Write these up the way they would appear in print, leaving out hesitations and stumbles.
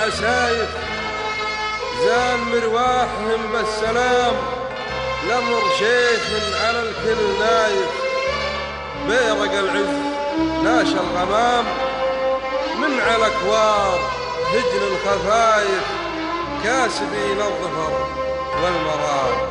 العسايف زال مرواحهم بالسلام، لمر شيخ على الكل نايف، بيرق العز ناشى الغمام من على كوار هجن الخفايف، كاسبين الظفر والمرام.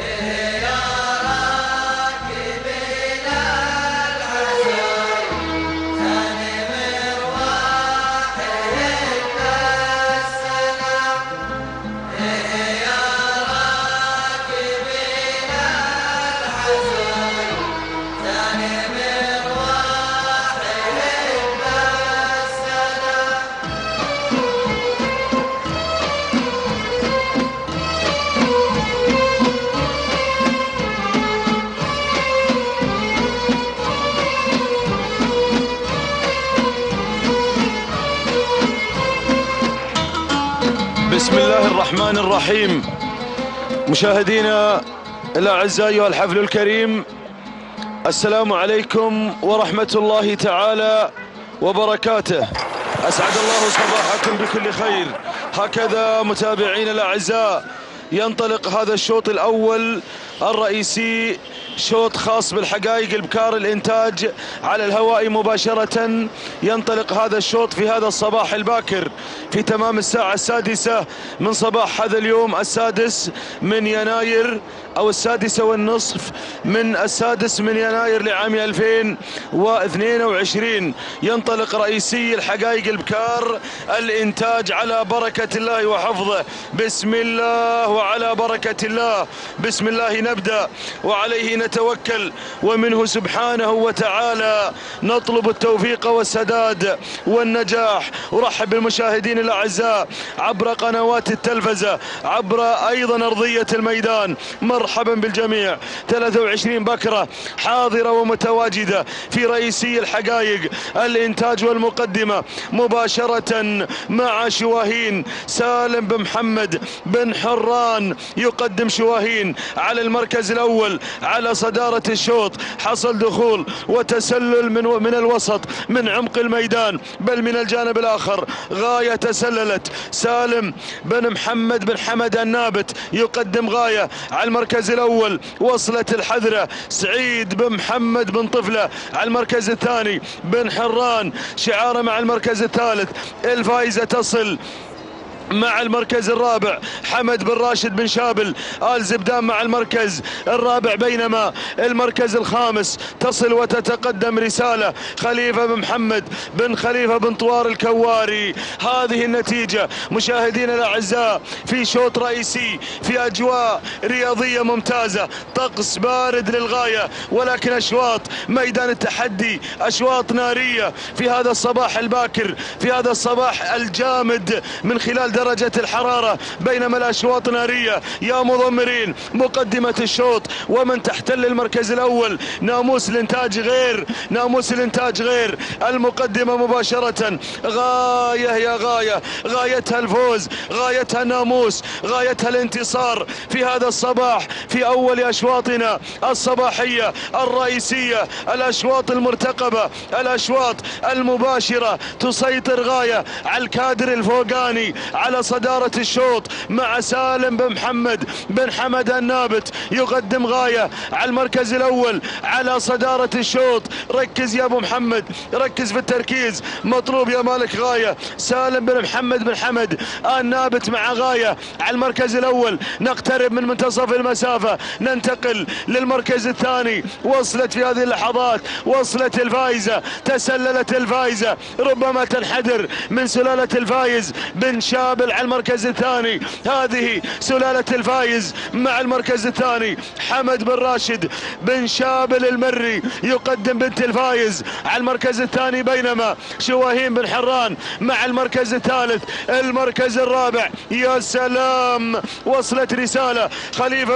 بسم الله الرحمن الرحيم. مشاهدينا الأعزاء أيها الحفل الكريم، السلام عليكم ورحمة الله تعالى وبركاته. أسعد الله صباحكم بكل خير. هكذا متابعين الأعزاء ينطلق هذا الشوط الأول الرئيسي، شوط خاص بالحقائق البكار الإنتاج على الهواء مباشرة. ينطلق هذا الشوط في هذا الصباح الباكر في تمام الساعة 6 من صباح هذا اليوم 6 من يناير أو 6:30 من 6 من يناير لعام 2022. ينطلق رئيسي الحقائق البكار الإنتاج على بركة الله وحفظه. بسم الله وعلى بركة الله، بسم الله نبدأ وعليه نتوكل، ومنه سبحانه وتعالى نطلب التوفيق والسداد والنجاح. أرحب بالمشاهدين الأعزاء عبر قنوات التلفزة، عبر أيضا أرضية الميدان. مرحبا بالجميع. 23 بكرة حاضرة ومتواجدة في رئيسي الحقائق الإنتاج والمقدمة مباشرة مع شواهين. سالم بن محمد بن حران يقدم شواهين على المركز الأول على صدارة الشوط. حصل دخول وتسلل من الوسط من عمق الميدان، بل من الجانب الآخر غاية تسللت. سالم بن محمد بن حمد النابت يقدم غاية على المركز الأول. وصلت الحذرة سعيد بن محمد بن طفلة على المركز الثاني. بن حران شعاره مع المركز الثالث. الفائزة تصل مع المركز الرابع حمد بن راشد بن شابل آل زبدان مع المركز الرابع، بينما المركز الخامس تصل وتتقدم رسالة خليفة بن محمد بن خليفة بن طوار الكواري. هذه النتيجة مشاهدينا الأعزاء في شوط رئيسي في أجواء رياضية ممتازة، طقس بارد للغاية، ولكن أشواط ميدان التحدي، أشواط نارية في هذا الصباح الباكر، في هذا الصباح الجامد من خلال درجة الحرارة، بينما الأشواط نارية. يا مضمرين مقدمة الشوط ومن تحتل المركز الأول ناموس الإنتاج غير، ناموس الإنتاج غير. المقدمة مباشرة غاية يا غاية، غايتها الفوز، غايتها الناموس، غايتها الانتصار في هذا الصباح في أول أشواطنا الصباحية الرئيسية. الأشواط المرتقبة، الأشواط المباشرة تسيطر غاية على الكادر الفوقاني على صدارة الشوط مع سالم بن محمد بن حمد النابت يقدم غاية على المركز الأول على صدارة الشوط. ركز يا أبو محمد، ركز في التركيز، مطلوب يا مالك غاية. سالم بن محمد بن حمد النابت مع غاية على المركز الأول. نقترب من منتصف المسافة، ننتقل للمركز الثاني. وصلت في هذه اللحظات، وصلت الفائزة، تسللت الفائزة، ربما تنحدر من سلالة الفايز بن شابل على المركز الثاني. هذه سلالة الفايز مع المركز الثاني. حمد بن راشد بن شابل المري يقدم بنت الفايز على المركز الثاني، بينما شواهين بن حران مع المركز الثالث. المركز الرابع يا سلام، وصلت رسالة خليفة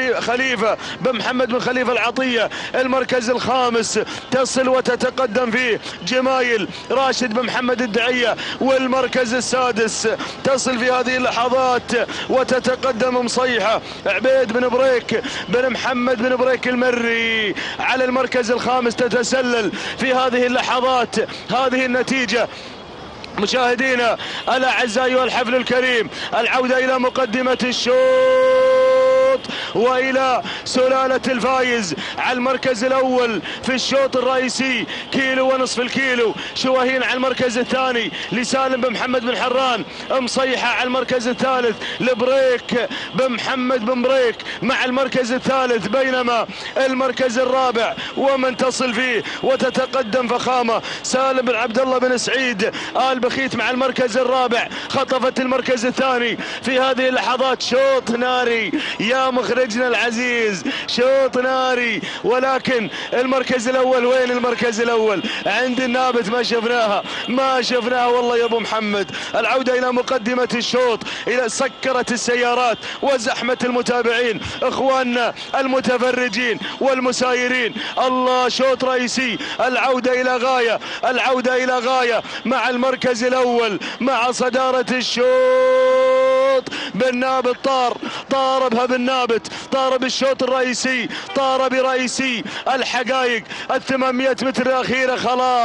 بن محمد بن خليفة العطية. المركز الخامس تصل وتتقدم فيه جمايل راشد بن محمد الدعية. والمركز السادس تصل في هذه اللحظات وتتقدم مصيحة عبيد بن بريك بن محمد بن بريك المري على المركز الخامس. تتسلل في هذه اللحظات هذه النتيجة مشاهدينا الأعزاء والحفل الكريم، العودة إلى مقدمة الشوط وإلى سلالة الفايز على المركز الأول في الشوط الرئيسي، كيلو ونصف الكيلو. شواهين على المركز الثاني لسالم بن محمد بن حران. مصيحة على المركز الثالث لبريك بن محمد بن بريك مع المركز الثالث، بينما المركز الرابع ومن تصل فيه وتتقدم فخامة سالم بن عبد الله بن سعيد آل بخيت مع المركز الرابع. خطفت المركز الثاني في هذه اللحظات. شوط ناري يا مخرجنا العزيز، شوط ناري. ولكن المركز الاول وين؟ المركز الاول عند النابت ما شفناها والله يا ابو محمد. العودة الى مقدمة الشوط، الى سكرت السيارات وزحمة المتابعين، اخواننا المتفرجين والمسايرين. الله، شوط رئيسي، العودة الى غاية مع المركز الاول، مع صدارة الشوط بالنابت. طار بها بالنابت، طار بالشوط الرئيسي، طار برئيسي الحقائق. 800 متر الاخيرة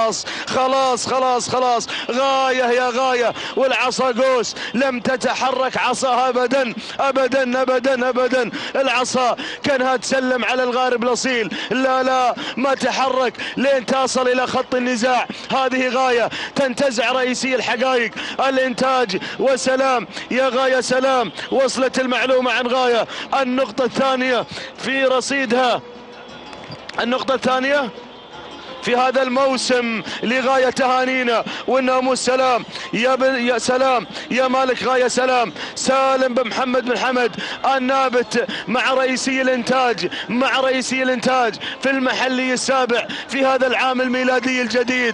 خلاص غاية يا غاية. والعصا قوس، لم تتحرك عصاها ابدا. العصا كانها تسلم على الغارب الاصيل، لا ما تحرك لين تصل الى خط النزاع. هذه غاية تنتزع رئيسي الحقائق الانتاج. وسلام يا غاية سلام، وصلت المعلومة عن غاية. النقطة الثانية في رصيدها، النقطة الثانية في هذا الموسم لغاية. تهانينا والناموس. سلام يا سلام يا مالك غاية سلام. سالم بن محمد بن حمد النابت مع رئيسي الانتاج في المحلي السابع في هذا العام الميلادي الجديد.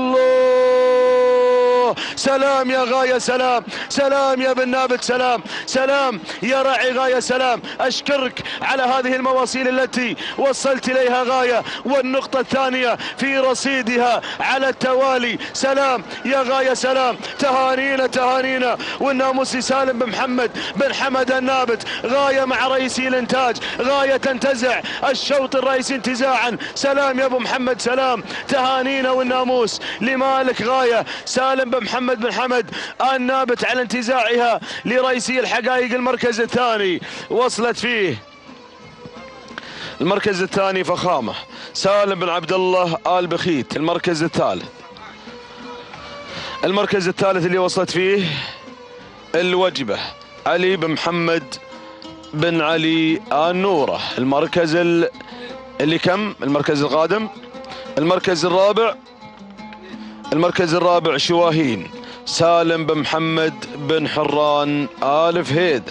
الله، سلام يا غاية سلام يا بن نابت سلام يا راعي غاية سلام. اشكرك على هذه المواصيل التي وصلت اليها غاية. والنقطة الثانية في رصيدها على التوالي. سلام يا غاية سلام. تهانينا والناموس سالم بن محمد بن حمد النابت. غاية مع رئيسي الانتاج، غاية تنتزع الشوط الرئيسي انتزاعا. سلام يا ابو محمد سلام. تهانينا والناموس لمالك غاية سالم بن محمد بن حمد النابت على انتزاعها لرئيسي الحقائق. المركز الثاني وصلت فيه المركز الثاني فخامة سالم بن عبد الله آل بخيت. المركز الثالث اللي وصلت فيه الوجبة علي بن محمد بن علي النورة. المركز اللي كم؟ المركز القادم المركز الرابع شواهين سالم بن محمد بن حران آل فهيدة.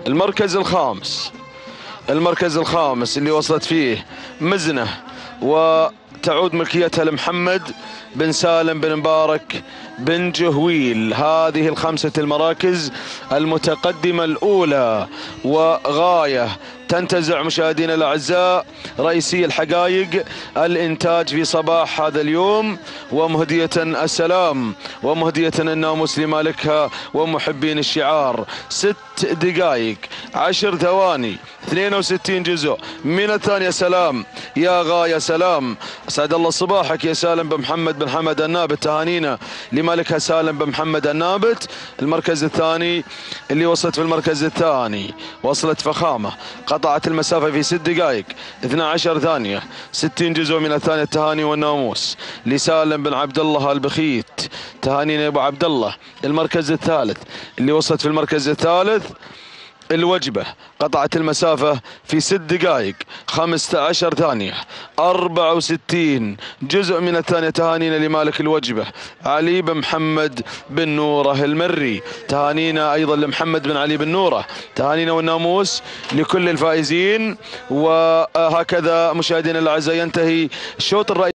المركز الخامس اللي وصلت فيه مزنة وتعود ملكيتها لمحمد بن سالم بن مبارك بن جهويل. هذه الخمسة المراكز المتقدمة الأولى. وغاية تنتزع مشاهدينا الأعزاء رئيسي الحقائق الإنتاج في صباح هذا اليوم، ومهدية السلام ومهدية الناموس لمالكها ومحبين الشعار. 6 دقائق 10 ثواني 62 جزء من الثانية. سلام يا غاية سلام. أسعد الله صباحك يا سالم بن محمد بن حمد النابت. تهانينا لمالكها سالم بن محمد النابت. المركز الثاني اللي وصلت في المركز الثاني وصلت فخامة، قطعت المسافة في 6 دقائق 12 ثانية 60 جزء من الثانية. التهاني والناموس لسالم بن عبد الله البخيت. تهانينا يا ابو عبد الله. المركز الثالث اللي وصلت في المركز الثالث الوجبة، قطعت المسافة في 6 دقائق 15 ثانية 64 جزء من الثانية. تهانينا لمالك الوجبة علي بن محمد بن نوره المري. تهانينا أيضا لمحمد بن علي بن نوره. تهانينا والناموس لكل الفائزين. وهكذا مشاهدينا الأعزاء ينتهي الشوط الرئيسي.